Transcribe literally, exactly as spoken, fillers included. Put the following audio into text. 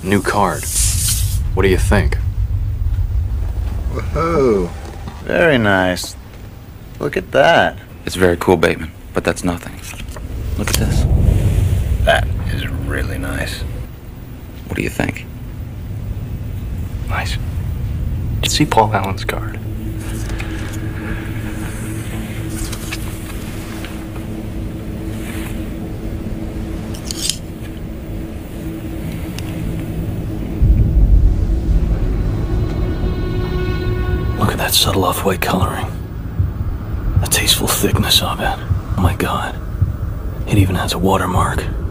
New card. What do you think? Whoa. Very nice. Look at that. It's very cool, Bateman, but that's nothing. Look at this. That is really nice. What do you think? Nice. Did you see Paul Allen's card? Look at that subtle off-white coloring. The tasteful thickness of it. Oh my God. It even has a watermark.